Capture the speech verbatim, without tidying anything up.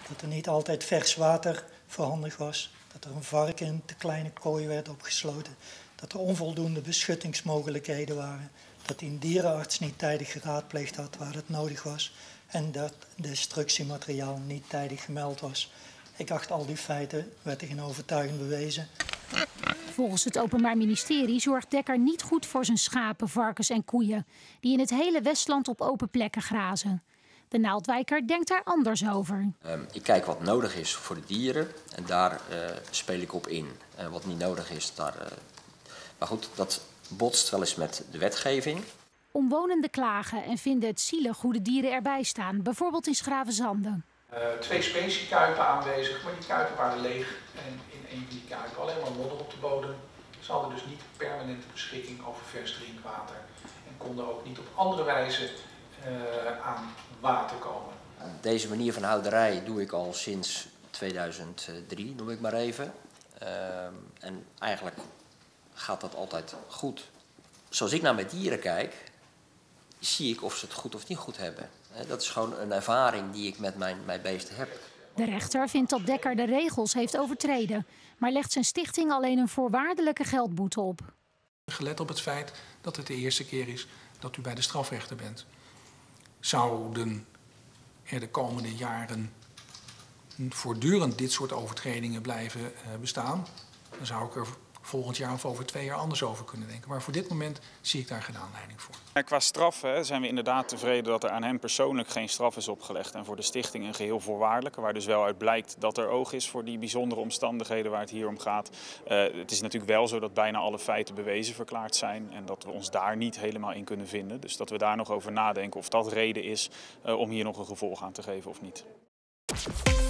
dat er niet altijd vers water voorhanden was, dat er een varken in te kleine kooi werd opgesloten, dat er onvoldoende beschuttingsmogelijkheden waren, dat die een dierenarts niet tijdig geraadpleegd had waar het nodig was en dat destructiemateriaal niet tijdig gemeld was. Ik acht al die feiten wettig en overtuigend bewezen. Volgens het Openbaar Ministerie zorgt Dekker niet goed voor zijn schapen, varkens en koeien, die in het hele Westland op open plekken grazen. De Naaldwijker denkt daar anders over. Um, ik kijk wat nodig is voor de dieren en daar uh, speel ik op in. En wat niet nodig is, daar... Uh... Maar goed, dat botst wel eens met de wetgeving. Omwonenden klagen en vinden het zielig hoe de dieren erbij staan, bijvoorbeeld in Schravenzande. Uh, twee speciekuipen aanwezig, maar die kuipen waren leeg. En in een van die kuipen alleen maar modder op de bodem. Ze hadden dus niet permanente beschikking over vers drinkwater. En konden ook niet op andere wijze uh, aan water komen. Deze manier van houderij doe ik al sinds tweeduizend drie, noem ik maar even. Uh, en eigenlijk gaat dat altijd goed. Zoals ik naar mijn dieren kijk, zie ik of ze het goed of niet goed hebben. Dat is gewoon een ervaring die ik met mijn, mijn beesten heb. De rechter vindt dat Dekker de regels heeft overtreden, maar legt zijn stichting alleen een voorwaardelijke geldboete op. Gelet op het feit dat het de eerste keer is dat u bij de strafrechter bent. Zouden er de komende jaren voortdurend dit soort overtredingen blijven bestaan, dan zou ik er volgend jaar of over twee jaar anders over kunnen denken. Maar voor dit moment zie ik daar geen aanleiding voor. Qua straf hè, zijn we inderdaad tevreden dat er aan hem persoonlijk geen straf is opgelegd. En voor de stichting een geheel voorwaardelijke, waar dus wel uit blijkt dat er oog is voor die bijzondere omstandigheden waar het hier om gaat. Uh, het is natuurlijk wel zo dat bijna alle feiten bewezen verklaard zijn en dat we ons daar niet helemaal in kunnen vinden. Dus dat we daar nog over nadenken of dat reden is uh, om hier nog een gevolg aan te geven of niet.